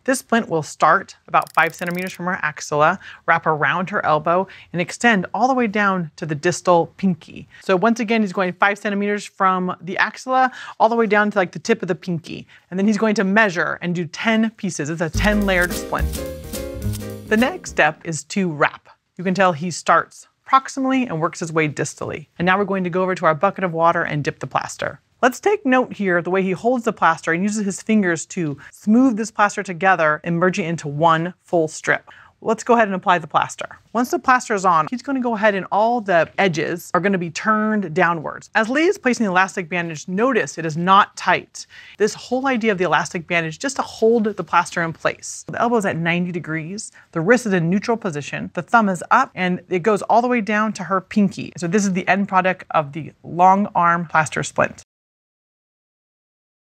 This splint will start about 5 centimeters from her axilla, wrap around her elbow, and extend all the way down to the distal pinky. So once again, he's going 5 centimeters from the axilla all the way down to like the tip of the pinky. And then he's going to measure and do 10 pieces. It's a 10-layered splint. The next step is to wrap. You can tell he starts proximally and works his way distally. And now we're going to go over to our bucket of water and dip the plaster. Let's take note here of the way he holds the plaster and uses his fingers to smooth this plaster together and merge it into one full strip. Let's go ahead and apply the plaster. Once the plaster is on, he's going to go ahead and all the edges are going to be turned downwards. As Lee is placing the elastic bandage, notice it is not tight. This whole idea of the elastic bandage just to hold the plaster in place. The elbow is at 90 degrees, the wrist is in neutral position, the thumb is up, and it goes all the way down to her pinky. So this is the end product of the long arm plaster splint.